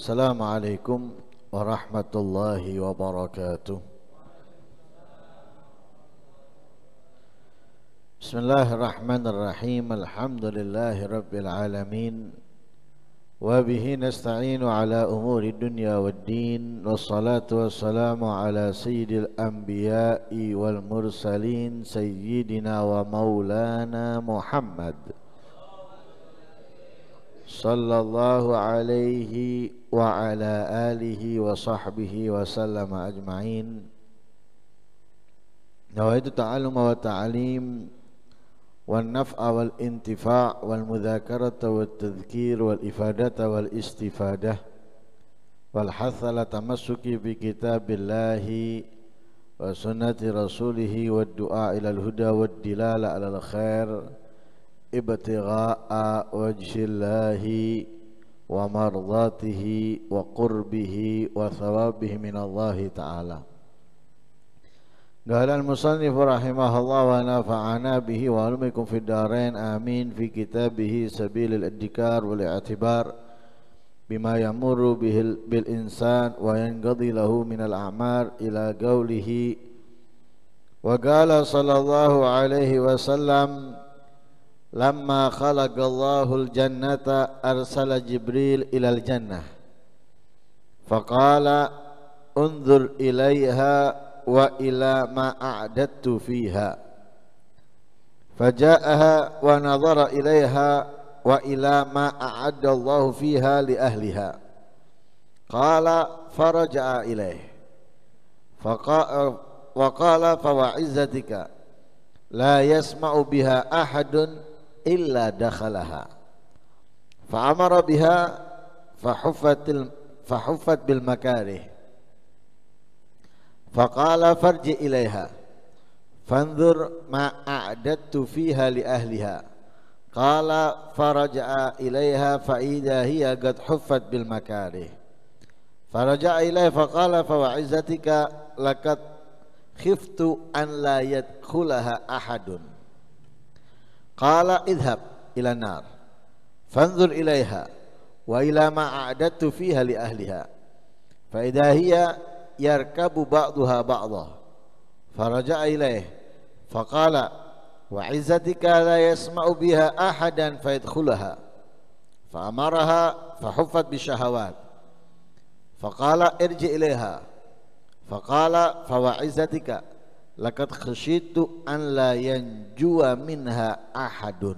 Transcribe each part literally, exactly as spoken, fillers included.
Assalamualaikum warahmatullahi wabarakatuh. Bismillahirrahmanirrahim. Alhamdulillahi rabbil alamin. Wa bihi nasta'inu ala umuri dunya waddin. Wassalatu wassalamu ala sayyidil anbiya'i wal mursalin sayyidina wa maulana Muhammad sallallahu alaihi wa ala alihi wa sahbihi wa sallama ajma'in. Nawaitu ta'alluma wa ta'alim wal naf'a wal intifa' wal mudzakarata wat tadhkir wal ifadata wal istifadah wal hatha la tamassuki bi kitabillahi wa sunnati rasulihi wad du'a ila al huda wad dilala ala al khair ibtigha'a wajhillahi wa mardatihi wa qurbihi wa thawabihi minallahi ta'ala. Qala al-musannif rahimahullah wa nafa'ana bihi wa alumikum fid darain amin fi kitabihi sabilil iddikar wal i'tibar bima yamurru bihil bil insan wa yanqadi lahu minal a'mar ila qawlihi wa qala sallallahu alaihi wasallam lamma khalaqallahu al-jannata arsala Jibril ilal jannah faqala unzur ilaiha wa ila ma a'dattu fiha faja'aha wa nadhara ilaiha wa ila ma a'adda Allahu fiha li ahliha qala faraja'a ilaih wa qala fa wa'izzatika la yasma'u biha ahadun illa dakhalaha fa amara biha fa huffatil fa huffat bil makarih faqala farji ilaiha fanzur ma a'dattu fiha li ahliha qala faraja'a ilaiha fa idha hiya qad huffat bil makarih faraja'a ilaiha faqala fa wa'izzatika laqad khiftu an la yadkhulaha ahadun qala idhhab ila nar fanzur ilaiha wa ila ma a'dattu fiha li ahliha fa idha hiya yarkabu ba'duha ba'dah faraja'a ilaih faqala wa 'izzatika la yasma'u biha ahadan fayadkhulaha fa amaraha fa huffat bi syahawat faqala irji ilaiha faqala fa wa 'izzatika laqad khashitu an la yanjuwa minha ahadun.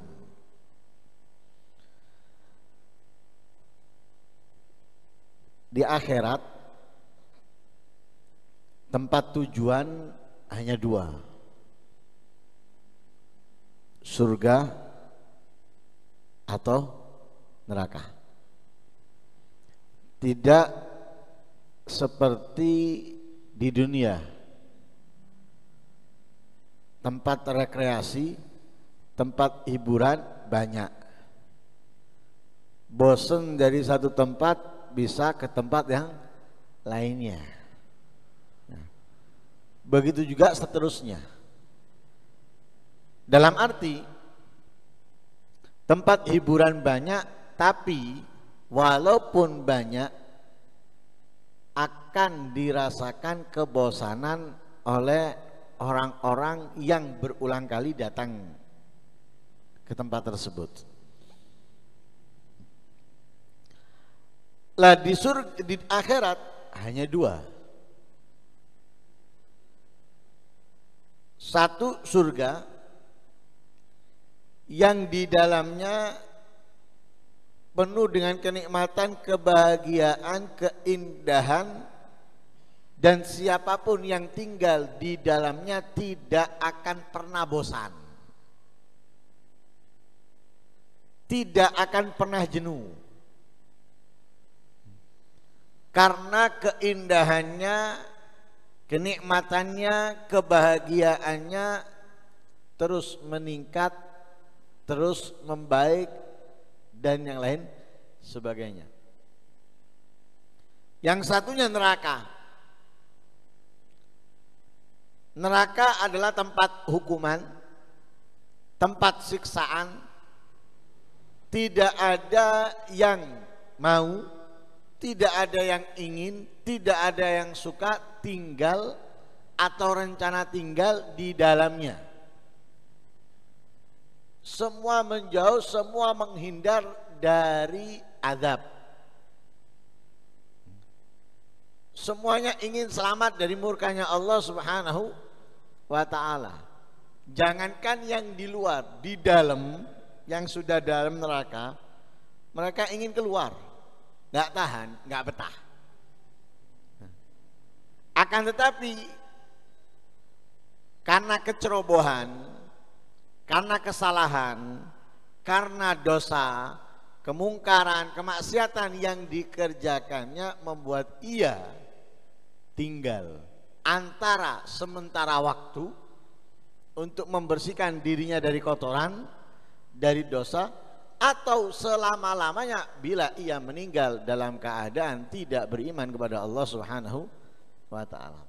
Di akhirat tempat tujuan hanya dua, surga atau neraka. Tidak seperti di dunia, tempat rekreasi, tempat hiburan banyak. Bosen dari satu tempat bisa ke tempat yang lainnya. Begitu juga seterusnya. Dalam arti tempat hiburan banyak, tapi walaupun banyak akan dirasakan kebosanan oleh orang-orang yang berulang kali datang ke tempat tersebut. Lah di surga, di akhirat hanya dua. Satu, surga yang di dalamnya penuh dengan kenikmatan, kebahagiaan, keindahan, dan siapapun yang tinggal di dalamnya tidak akan pernah bosan, tidak akan pernah jenuh, karena keindahannya, kenikmatannya, kebahagiaannya terus meningkat, terus membaik, dan yang lain sebagainya. Yang satunya neraka. Neraka adalah tempat hukuman, tempat siksaan. Tidak ada yang mau tidak ada yang ingin, tidak ada yang suka tinggal atau rencana tinggal di dalamnya. Semua menjauh, semua menghindar dari azab. Semuanya ingin selamat dari murkanya Allah Subhanahu wa ta'ala. Jangankan yang di luar, di dalam, yang sudah dalam neraka, mereka ingin keluar. Nggak tahan, nggak betah. Akan tetapi karena kecerobohan, karena kesalahan, karena dosa, kemungkaran, kemaksiatan yang dikerjakannya membuat ia tinggal antara sementara waktu untuk membersihkan dirinya dari kotoran, dari dosa, atau selama-lamanya bila ia meninggal dalam keadaan tidak beriman kepada Allah Subhanahu wa ta'ala.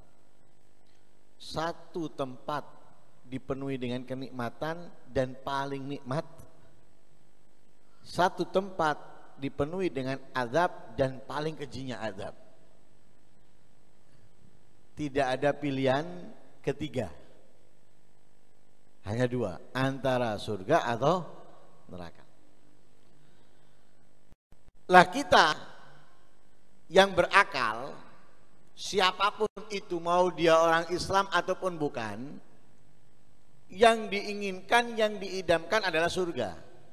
Satu tempat dipenuhi dengan kenikmatan dan paling nikmat, satu tempat dipenuhi dengan azab dan paling kejinya azab. Tidak ada pilihan ketiga, hanya dua, antara surga atau neraka. Lah kita yang berakal, siapapun itu, mau dia orang Islam ataupun bukan, yang diinginkan, yang diidamkan adalah surga.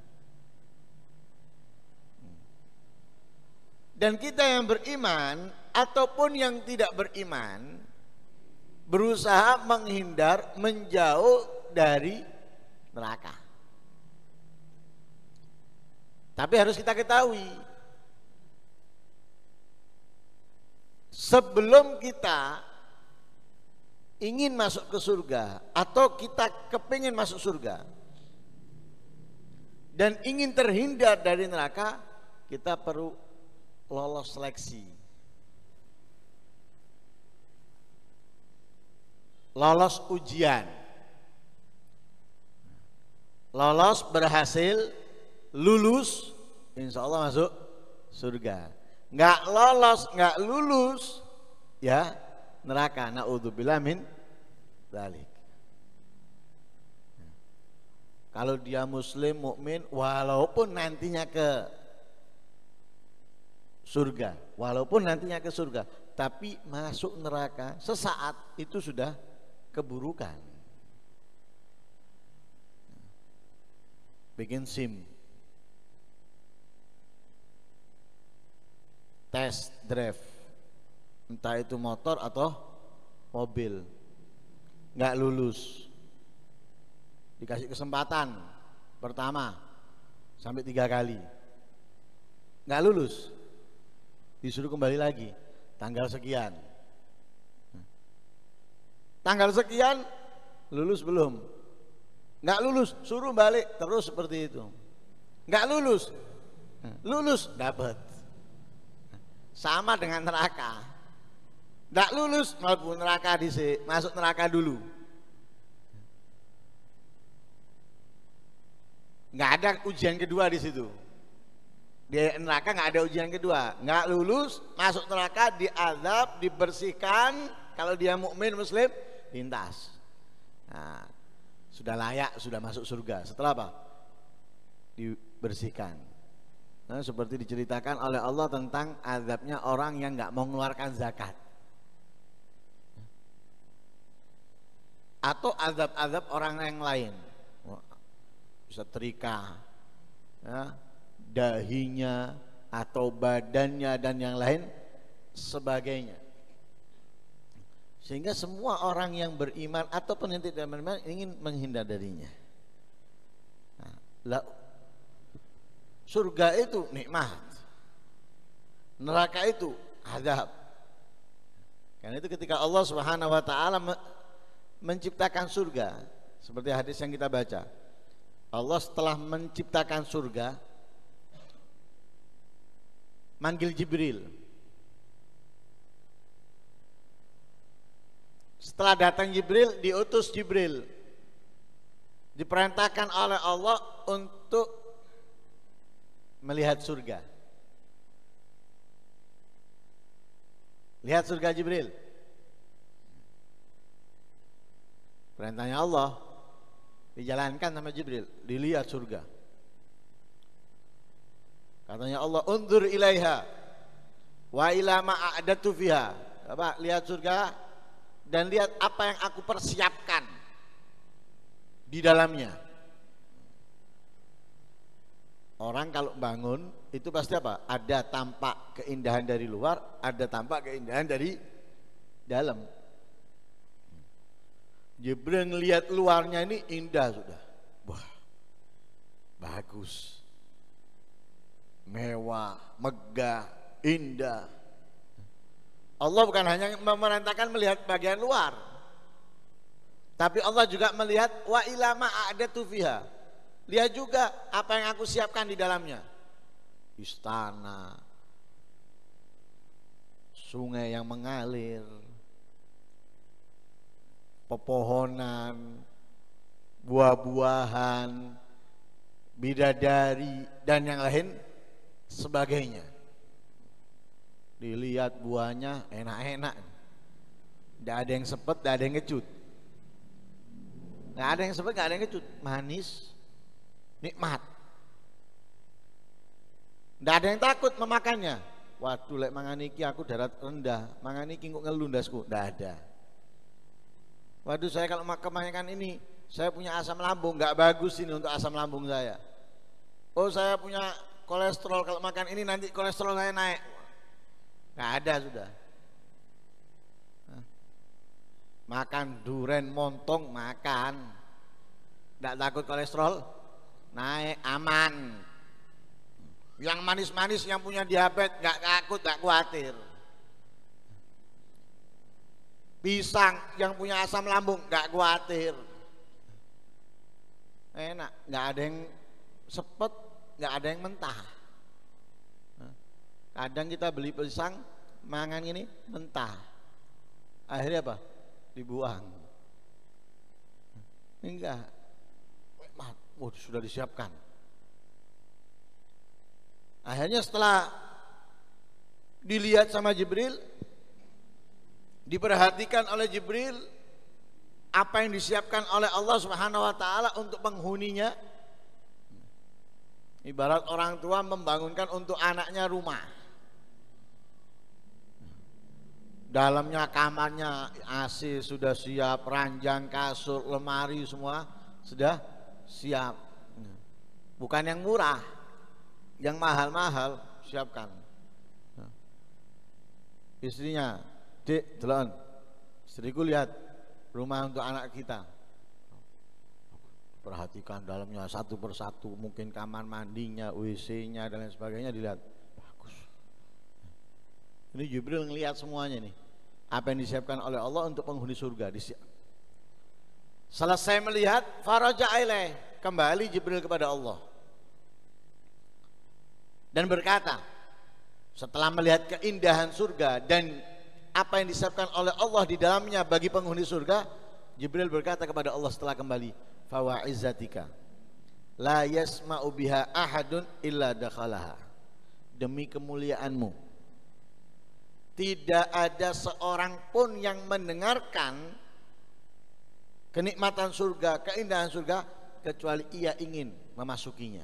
Dan kita yang beriman ataupun yang tidak beriman berusaha menghindar, menjauh dari neraka. Tapi harus kita ketahui, sebelum kita ingin masuk ke surga atau kita kepingin masuk surga dan ingin terhindar dari neraka, kita perlu lolos seleksi, lolos ujian, lolos berhasil, lulus, insya Allah masuk surga. Nggak lolos, nggak lulus, ya neraka. Na'udzubillah min dzalik. Kalau dia muslim, mukmin, walaupun nantinya ke surga, walaupun nantinya ke surga, tapi masuk neraka sesaat itu sudah keburukan. Bikin SIM, tes drive, entah itu motor atau mobil, nggak lulus, dikasih kesempatan pertama sampai tiga kali, nggak lulus, disuruh kembali lagi, tanggal sekian, tanggal sekian, lulus belum, nggak lulus, suruh balik, terus seperti itu, nggak lulus, lulus dapat. Sama dengan neraka, nggak lulus masuk neraka disi, masuk neraka dulu, nggak ada ujian kedua di situ. Di neraka nggak ada ujian kedua, nggak lulus masuk neraka, diazab, dibersihkan. Kalau dia mukmin muslim, lintas. Nah, sudah layak, sudah masuk surga. Setelah apa? Dibersihkan. Nah, seperti diceritakan oleh Allah tentang azabnya orang yang nggak mau mengeluarkan zakat, atau azab-azab orang yang lain, bisa terika, ya, dahinya atau badannya dan yang lain sebagainya. Sehingga semua orang yang beriman ataupun yang tidak beriman ingin menghindar darinya. Nah, lah, surga itu nikmat, neraka itu azab. Karena itu ketika Allah Subhanahu wa ta'ala menciptakan surga, seperti hadis yang kita baca, Allah setelah menciptakan surga manggil Jibril. Setelah datang Jibril, diutus Jibril, diperintahkan oleh Allah untuk melihat surga. Lihat surga Jibril. Perintahnya Allah dijalankan sama Jibril, dilihat surga. Katanya Allah, undur ilaiha wa ila ma a'datu fiha. Apa? Lihat surga dan lihat apa yang aku persiapkan di dalamnya. Orang kalau bangun itu pasti apa? Ada tampak keindahan dari luar, ada tampak keindahan dari dalam. Jibril ngelihat luarnya ini indah sudah. Wah, bagus, mewah, megah, indah. Allah bukan hanya memerintahkan melihat bagian luar, tapi Allah juga melihat wa ilama a'datu fiha. Lihat juga apa yang aku siapkan di dalamnya. Istana, sungai yang mengalir, pepohonan, buah-buahan, bidadari dan yang lain sebagainya. Dilihat buahnya enak-enak, tidak ada yang sepet, tidak ada yang kecut, tidak ada yang sepet, tidak ada yang kecut, manis, nikmat. Tidak ada yang takut memakannya. Waduh, lek mangan iki aku darat rendah, mangan iki kok ngelundasku. Tidak ada. Waduh, saya kalau kebanyakan ini, saya punya asam lambung, nggak bagus ini untuk asam lambung saya. Oh, saya punya kolesterol, kalau makan ini nanti kolesterol saya naik. Nggak ada sudah. Makan duren montong, makan. Nggak takut kolesterol naik, aman. Yang manis-manis, yang punya diabetes nggak takut, nggak khawatir. Pisang yang punya asam lambung nggak khawatir, enak, nggak ada yang sepet, nggak ada yang mentah. Kadang kita beli pisang, mangan ini mentah, akhirnya apa? Dibuang. Enggak, oh, sudah disiapkan. Akhirnya setelah dilihat sama Jibril, diperhatikan oleh Jibril apa yang disiapkan oleh Allah Subhanahu wa taala untuk penghuninya. Ibarat orang tua membangunkan untuk anaknya rumah. Dalamnya kamarnya A C sudah siap, ranjang, kasur, lemari semua sudah siap. Bukan yang murah, yang mahal-mahal siapkan. Istrinya, Dek, delon, istriku lihat rumah untuk anak kita. Perhatikan dalamnya satu persatu, mungkin kamar mandinya, W C-nya dan lain sebagainya dilihat. Bagus. Ini Jibril ngelihat semuanya nih. Apa yang disiapkan oleh Allah untuk penghuni surga. Selesai melihat, faraja ilaih, kembali Jibril kepada Allah dan berkata, setelah melihat keindahan surga dan apa yang disiapkan oleh Allah di dalamnya bagi penghuni surga, Jibril berkata kepada Allah setelah kembali, fa izzatika la yasma'u biha ahadun illa dakhalaha. Demi kemuliaanmu, tidak ada seorang pun yang mendengarkan kenikmatan surga, keindahan surga, kecuali ia ingin memasukinya.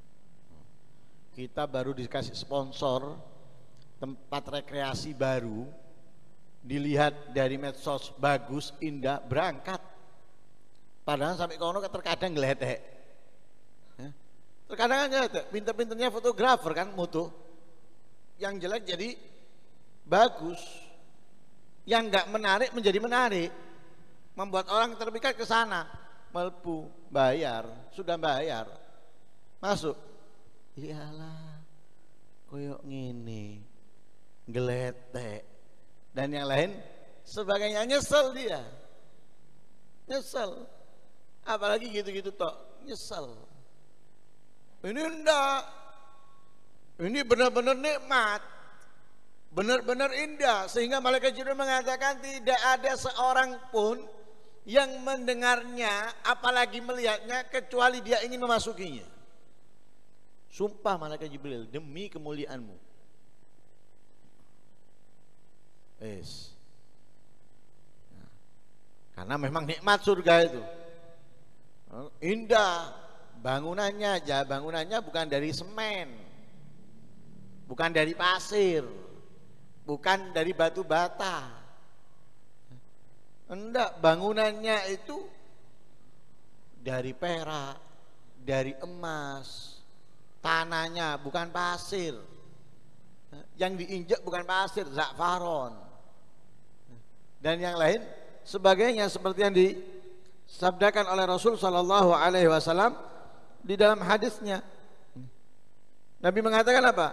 Kita baru dikasih sponsor tempat rekreasi baru, dilihat dari medsos bagus, indah, berangkat. Padahal sampai kono terkadang ngeletek. Terkadang aja pinter-pinternya fotografer kan mutu. Yang jelek jadi bagus. Yang enggak menarik menjadi menarik. Membuat orang terpikat ke sana. Melbu, bayar, sudah bayar. Masuk. Iyalah. Koyok ngene. Ngeletek. Dan yang lain sebagainya, nyesel dia, nyesel, apalagi gitu-gitu tok, nyesel. Ini enggak, ini benar-benar nikmat, benar-benar indah, sehingga malaikat Jibril mengatakan tidak ada seorang pun yang mendengarnya apalagi melihatnya kecuali dia ingin memasukinya. Sumpah malaikat Jibril, demi kemuliaanmu. Wis. Karena memang nikmat surga itu. Indah bangunannya aja, bangunannya bukan dari semen, bukan dari pasir, bukan dari batu bata. Enggak, bangunannya itu dari perak, dari emas, tanahnya bukan pasir, yang diinjak bukan pasir, za'faron, dan yang lain sebagainya, seperti yang disabdakan oleh Rasul Shallallahu Alaihi Wasallam di dalam hadisnya. Nabi mengatakan apa?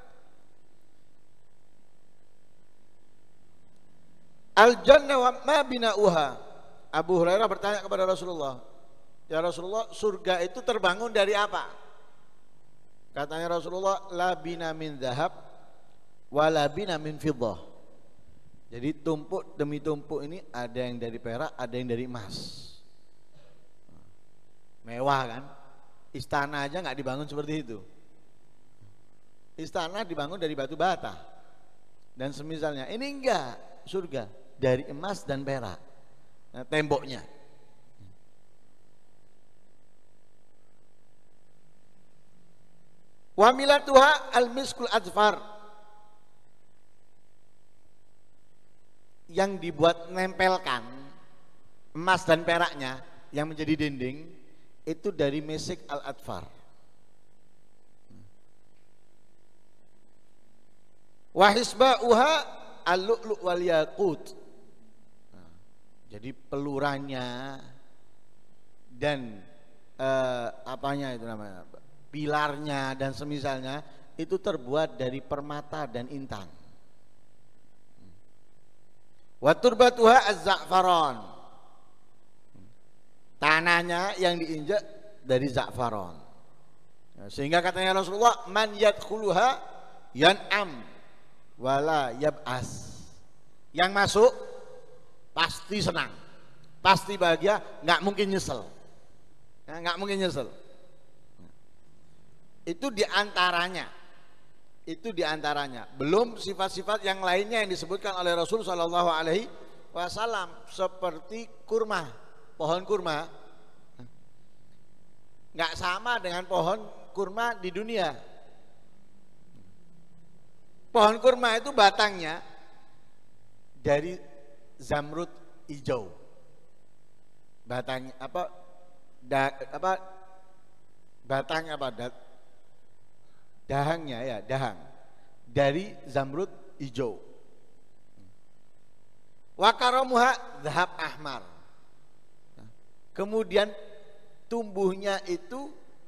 Al-jannah wa ma bina'uha. Abu Hurairah bertanya kepada Rasulullah, ya Rasulullah, surga itu terbangun dari apa? Katanya Rasulullah, la bina min dhahab wa la bina min fiddah. Jadi tumpuk demi tumpuk ini ada yang dari perak, ada yang dari emas. Mewah kan? Istana aja nggak dibangun seperti itu. Istana dibangun dari batu bata dan semisalnya. Ini enggak, surga dari emas dan perak. Nah, temboknya. Wa milatuha al-miskul adfar, yang dibuat nempelkan emas dan peraknya yang menjadi dinding itu dari misik al-adfar. Wa hisba'uha al-lu'lu' wal yaqut. Jadi pelurannya dan eh, apanya itu namanya, pilarnya dan semisalnya itu terbuat dari permata dan intan. Wa turbatuha az-za'faron, tanahnya yang diinjak dari za'faron. Sehingga katanya Rasulullah, man yadkhuluha yan'am wala yab'as. Yang masuk pasti senang, pasti bahagia, nggak mungkin nyesel, nggak mungkin nyesel. Itu diantaranya, itu diantaranya. Belum sifat-sifat yang lainnya yang disebutkan oleh Rasul Shallallahu Alaihi Wasallam, seperti kurma, pohon kurma, nggak sama dengan pohon kurma di dunia. Pohon kurma itu batangnya dari zamrud hijau, batangnya apa, da, apa batangnya apa, da, dahangnya ya, dahang dari zamrud hijau. Wa karamuha dhahab ahmar, kemudian tumbuhnya itu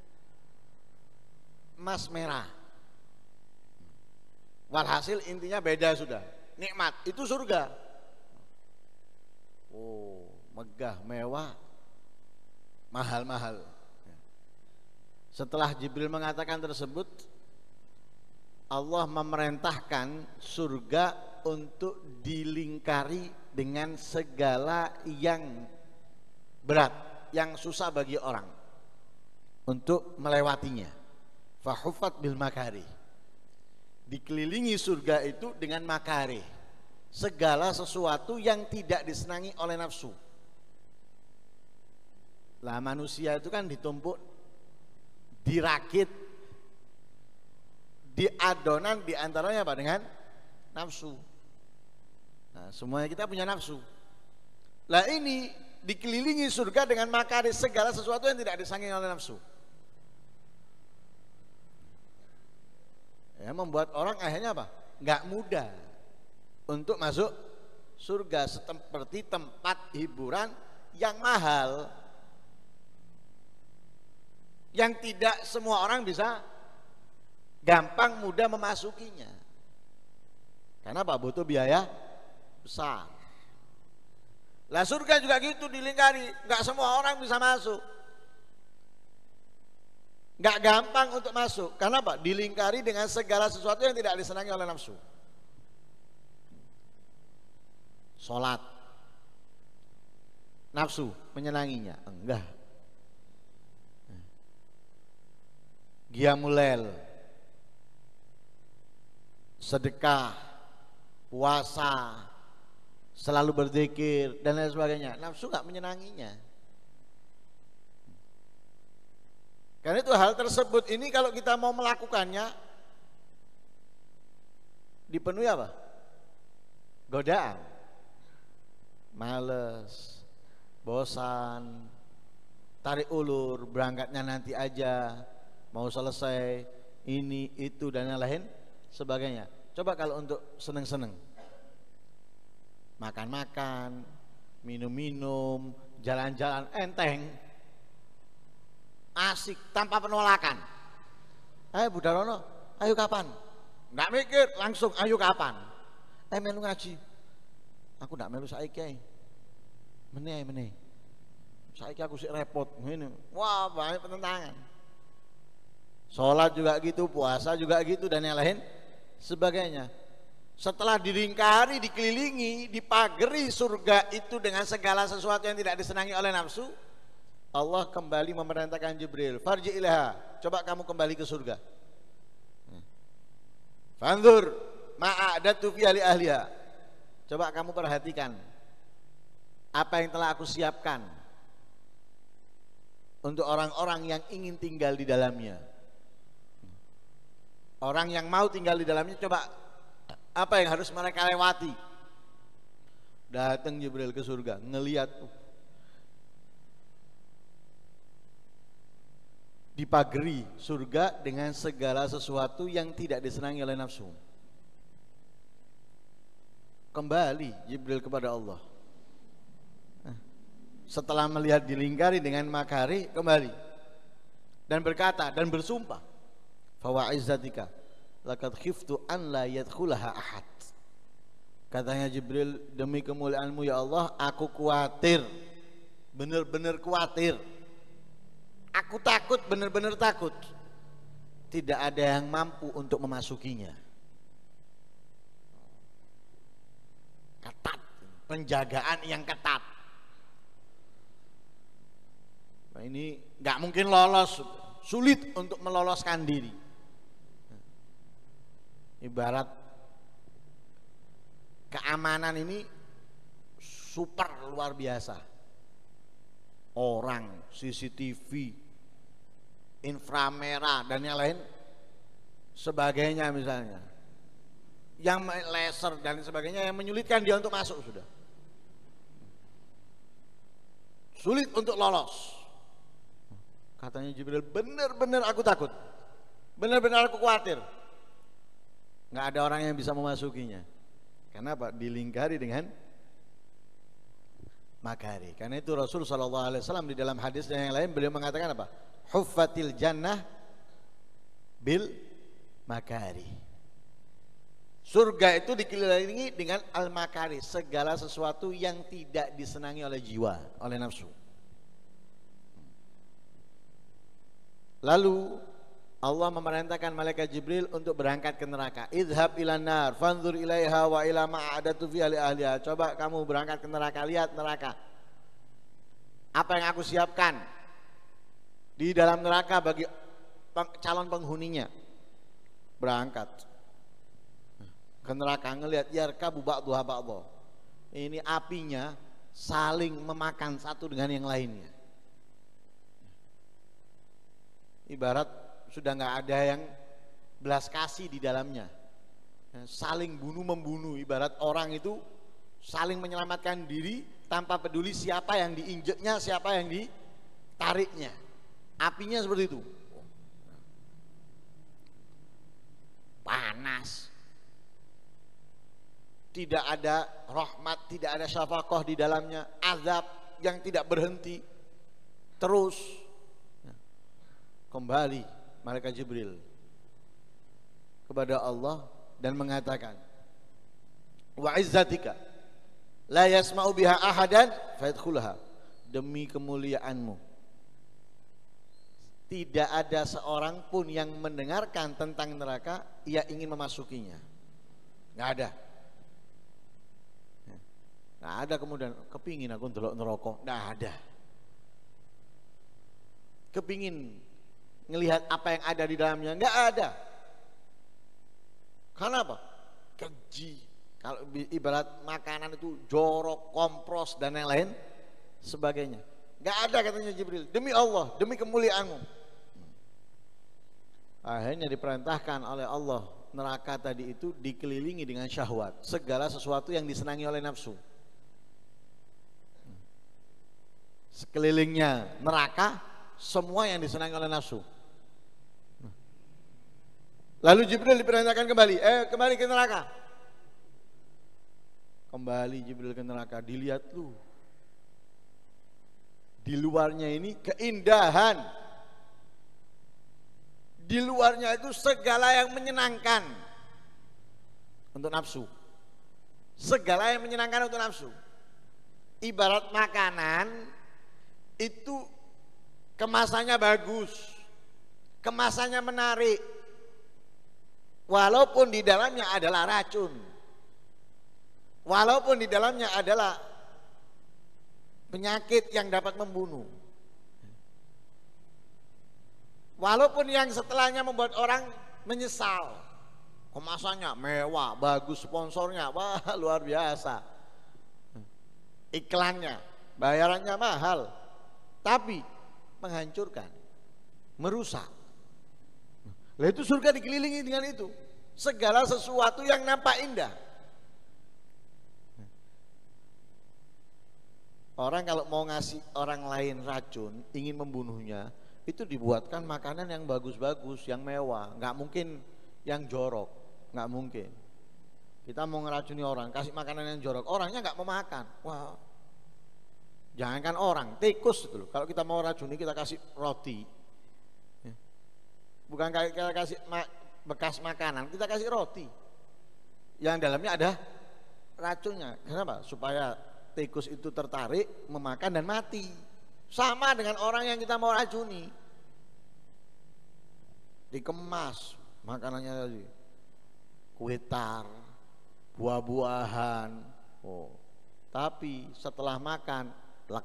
emas merah. Walhasil intinya beda sudah, nikmat, itu surga. Oh, megah, mewah, mahal-mahal. Setelah Jibril mengatakan tersebut, Allah memerintahkan surga untuk dilingkari dengan segala yang berat, yang susah bagi orang untuk melewatinya. Fahuffat bil makarih, dikelilingi surga itu dengan makarih, segala sesuatu yang tidak disenangi oleh nafsu. Lah manusia itu kan ditumpuk, dirakit, diadonan diantaranya apa? Dengan nafsu. Nah, semuanya kita punya nafsu. Lah ini dikelilingi surga dengan makarih, segala sesuatu yang tidak disenangi oleh nafsu. Ya, membuat orang akhirnya apa? Nggak mudah untuk masuk surga, seperti tempat hiburan yang mahal, yang tidak semua orang bisa gampang mudah memasukinya. Karena apa? Butuh biaya besar. Lah surga juga gitu, dilingkari, nggak semua orang bisa masuk, nggak gampang untuk masuk. Karena apa? Dilingkari dengan segala sesuatu yang tidak disenangi oleh nafsu. Sholat, nafsu menyenanginya? Enggak. Qiyamul lail, sedekah, puasa, selalu berzikir dan lain sebagainya. Nafsu nggak menyenanginya. Karena itu hal tersebut ini kalau kita mau melakukannya dipenuhi apa? Godaan, males, bosan, tarik ulur, berangkatnya nanti aja, mau selesai, ini, itu dan yang lain sebagainya. Coba kalau untuk seneng-seneng, makan-makan, minum-minum, jalan-jalan, enteng, asik, tanpa penolakan. Ayo Budarono, ayo kapan? Nggak mikir, langsung ayo kapan? Eh melu ngaji, aku nggak melu saiki, meneh meneh, saiki aku sih repot, ini, wah banyak penentangan. Sholat juga gitu, puasa juga gitu dan yang lain sebagainya. Setelah dilingkari, dikelilingi, dipagari surga itu dengan segala sesuatu yang tidak disenangi oleh nafsu, Allah kembali memerintahkan Jibril, farji ilaha, coba kamu kembali ke surga. Fanzur ma'adatu fi ahli ahliha, coba kamu perhatikan apa yang telah aku siapkan untuk orang-orang yang ingin tinggal di dalamnya. Orang yang mau tinggal di dalamnya, coba apa yang harus mereka lewati. Datang Jibril ke surga, ngelihat dipagari surga dengan segala sesuatu yang tidak disenangi oleh nafsu. Kembali Jibril kepada Allah. Setelah melihat dilingkari dengan makari, kembali dan berkata dan bersumpah, fa wa izzatika laqad khiftu an la yadkhulaha ahad. Katanya Jibril, demi kemuliaanmu ya Allah, aku khawatir, benar-benar khawatir, aku takut, benar-benar takut, tidak ada yang mampu untuk memasukinya. Ketat, penjagaan yang ketat. Nah, ini nggak mungkin lolos, sulit untuk meloloskan diri. Ibarat keamanan ini super luar biasa. Orang, C C T V, inframerah dan yang lain sebagainya misalnya, yang laser dan sebagainya yang menyulitkan dia untuk masuk, sudah sulit untuk lolos. Katanya Jibril, benar-benar aku takut, benar-benar aku khawatir, nggak ada orang yang bisa memasukinya. Kenapa? Dilingkari dengan makari. Karena itu Rasul Shallallahu Alaihi Wasallam di dalam hadis dan yang lain beliau mengatakan apa? Huffatil jannah bil makari. Surga itu dikelilingi dengan al makari, segala sesuatu yang tidak disenangi oleh jiwa, oleh nafsu. Lalu Allah memerintahkan malaikat Jibril untuk berangkat ke neraka. Idhab ilan nar fanzur ilaiha wa ila ma'adatu fi ahli ahliha. Coba kamu berangkat ke neraka, lihat neraka. Apa yang aku siapkan di dalam neraka bagi calon penghuninya. Berangkat ke neraka, ngelihat yarkabu ba'duha ba'dha. Ini apinya saling memakan satu dengan yang lainnya. Ibarat sudah nggak ada yang belas kasih di dalamnya, saling bunuh membunuh. Ibarat orang itu saling menyelamatkan diri tanpa peduli siapa yang diinjeknya, siapa yang ditariknya. Apinya seperti itu, panas, tidak ada rahmat, tidak ada syafaqah di dalamnya, azab yang tidak berhenti terus. Kembali malaikat Jibril kepada Allah dan mengatakan, wa izzatika la yasma'u biha ahadan fayadkhulaha, demi kemuliaanmu tidak ada seorang pun yang mendengarkan tentang neraka ia ingin memasukinya. Nggak ada. Nggak ada kemudian kepingin aku ndelok neraka, nggak ada. Kepingin ngelihat apa yang ada di dalamnya, nggak ada. Karena apa? Keji, Kalau ibarat makanan itu jorok, kompros dan yang lain sebagainya. Gak ada katanya Jibril, demi Allah, demi kemuliaanmu. Akhirnya diperintahkan oleh Allah, neraka tadi itu dikelilingi dengan syahwat, segala sesuatu yang disenangi oleh nafsu. Sekelilingnya neraka semua yang disenangi oleh nafsu. Lalu Jibril diperintahkan kembali, eh kembali ke neraka. Kembali Jibril ke neraka, dilihat lu. Di luarnya ini keindahan. Di luarnya itu segala yang menyenangkan untuk nafsu. Segala yang menyenangkan untuk nafsu. Ibarat makanan itu kemasannya bagus, kemasannya menarik, walaupun di dalamnya adalah racun, walaupun di dalamnya adalah penyakit yang dapat membunuh, walaupun yang setelahnya membuat orang menyesal. Kemasannya mewah, bagus, sponsornya wah luar biasa, iklannya, bayarannya mahal, tapi menghancurkan, merusak. Lah itu surga dikelilingi dengan itu, segala sesuatu yang nampak indah. Orang kalau mau ngasih orang lain racun, ingin membunuhnya, itu dibuatkan makanan yang bagus-bagus, yang mewah. Nggak mungkin yang jorok, nggak mungkin. Kita mau ngeracuni orang, kasih makanan yang jorok, orangnya nggak mau makan. Wah, jangankan orang, tikus itu loh. Kalau kita mau racuni, kita kasih roti, bukan kita kasih bekas makanan, kita kasih roti yang dalamnya ada racunnya. Kenapa? Supaya tikus itu tertarik memakan dan mati. Sama dengan orang yang kita mau racuni, dikemas makanannya tadi, kue tar, buah-buahan, oh, tapi setelah makan plak.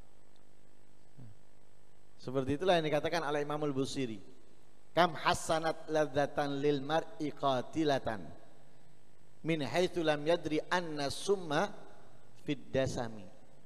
Seperti itulah yang dikatakan oleh Imam Al-Busiri, kam hasanat ladzatan lil mar'i qatilatan min haitsu lam yadri anna summa fid dasami.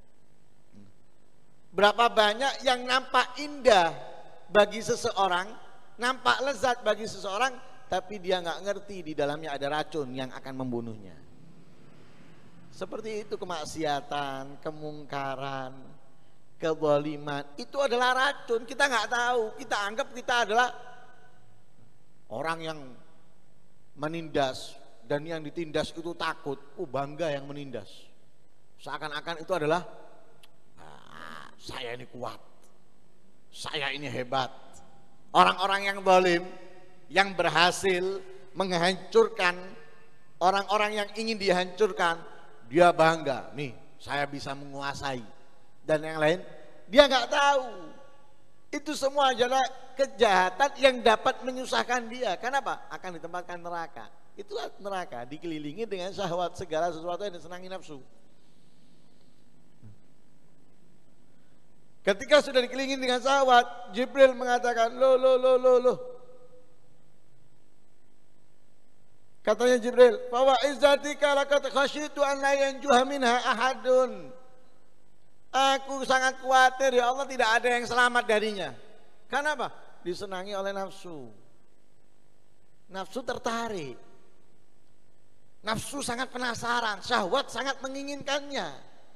Berapa banyak yang nampak indah bagi seseorang, nampak lezat bagi seseorang, tapi dia nggak ngerti di dalamnya ada racun yang akan membunuhnya. Seperti itu kemaksiatan, kemungkaran, kezaliman, itu adalah racun. Kita nggak tahu, kita anggap kita adalah orang yang menindas, dan yang ditindas itu takut. Oh, bangga yang menindas, seakan-akan itu adalah ah, saya ini kuat, saya ini hebat. Orang-orang yang zalim, yang berhasil menghancurkan orang-orang yang ingin dihancurkan, dia bangga, nih saya bisa menguasai. Dan yang lain dia nggak tahu, itu semua adalah kejahatan yang dapat menyusahkan dia. Kenapa? Akan ditempatkan neraka. Itulah neraka, dikelilingi dengan syahwat, segala sesuatu yang disenangi nafsu. Ketika sudah dikelilingi dengan syahwat, Jibril mengatakan, loh, loh, loh, loh, loh. Katanya Jibril, "Fa izzatika laqad khasyitu an la yanjuha minha ahadun." Aku sangat khawatir ya Allah tidak ada yang selamat darinya. Kenapa? Disenangi oleh nafsu. Nafsu tertarik. Nafsu sangat penasaran, syahwat sangat menginginkannya.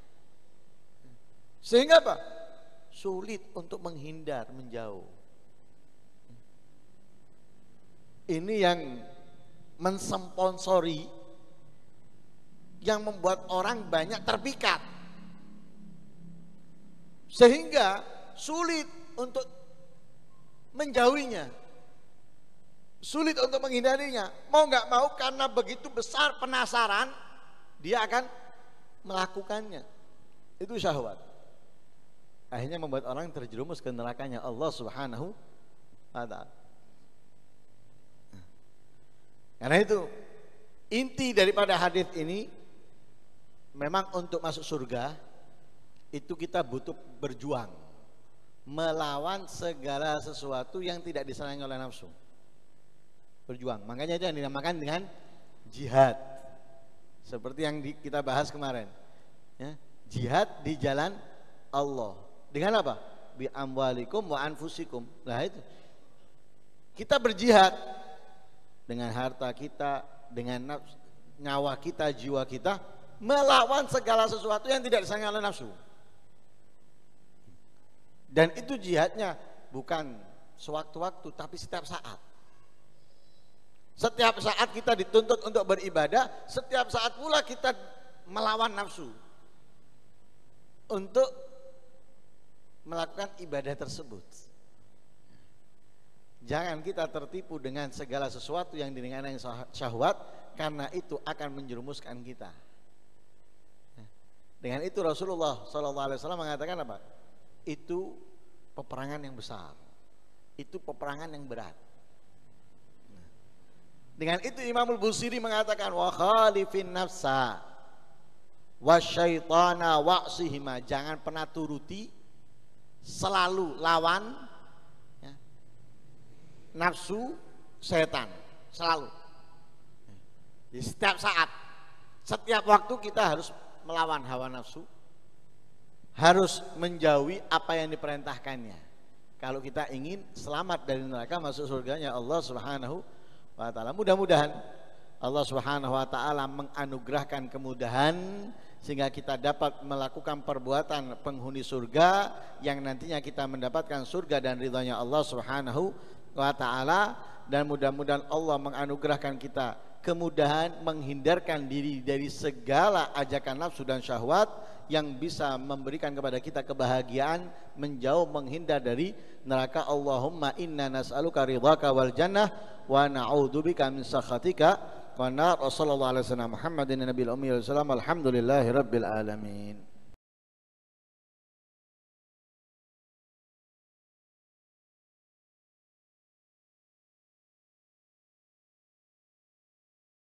Sehingga apa? Sulit untuk menghindar, menjauh. Ini yang mensponsori, yang membuat orang banyak terpikat, sehingga sulit untuk menjauhinya, sulit untuk menghindarinya. Mau nggak mau, karena begitu besar penasaran, dia akan melakukannya. Itu syahwat. Akhirnya membuat orang terjerumus ke nerakanya Allah Subhanahu wa ta'ala. Karena itu inti daripada hadis ini, memang untuk masuk surga itu kita butuh berjuang melawan segala sesuatu yang tidak disenangi oleh nafsu. Berjuang. Makanya itu yang dinamakan dengan jihad. Seperti yang di, kita bahas kemarin. Ya, jihad di jalan Allah. Dengan apa? Bi amwalikum wa anfusikum. Nah itu. Kita berjihad dengan harta kita, dengan nafsu, nyawa kita, jiwa kita, melawan segala sesuatu yang tidak disayang oleh nafsu. Dan itu jihadnya bukan sewaktu-waktu, tapi setiap saat. Setiap saat kita dituntut untuk beribadah, setiap saat pula kita melawan nafsu untuk melakukan ibadah tersebut. Jangan kita tertipu dengan segala sesuatu yang dengan syahwat, karena itu akan menjerumuskan kita. Dengan itu Rasulullah shallallahu alaihi wasallam mengatakan apa? Itu peperangan yang besar, itu peperangan yang berat. Dengan itu Imamul Busiri mengatakan wa khalifin nafsa wasyaitana wa'sihima, jangan pernah turuti, selalu lawan ya, nafsu, setan, selalu. Di setiap saat, setiap waktu kita harus melawan hawa nafsu, harus menjauhi apa yang diperintahkannya. Kalau kita ingin selamat dari neraka, masuk surganya Allah Subhanahu wa ta'ala. Mudah-mudahan Allah Subhanahu wa ta'ala menganugerahkan kemudahan sehingga kita dapat melakukan perbuatan penghuni surga yang nantinya kita mendapatkan surga dan ridhanya Allah Subhanahu wa ta'ala. Dan mudah-mudahan Allah menganugerahkan kita kemudahan menghindarkan diri dari segala ajakan nafsu dan syahwat yang bisa memberikan kepada kita kebahagiaan, menjauh menghindar dari neraka. Allahumma inna nas'aluka ridhaka wal jannah wa na'udzubika min sakhatika wa nar. Sallallahu alaihi wasallam Muhammadin nabiyil ummi wal salam. Alhamdulillahi rabbil alamin.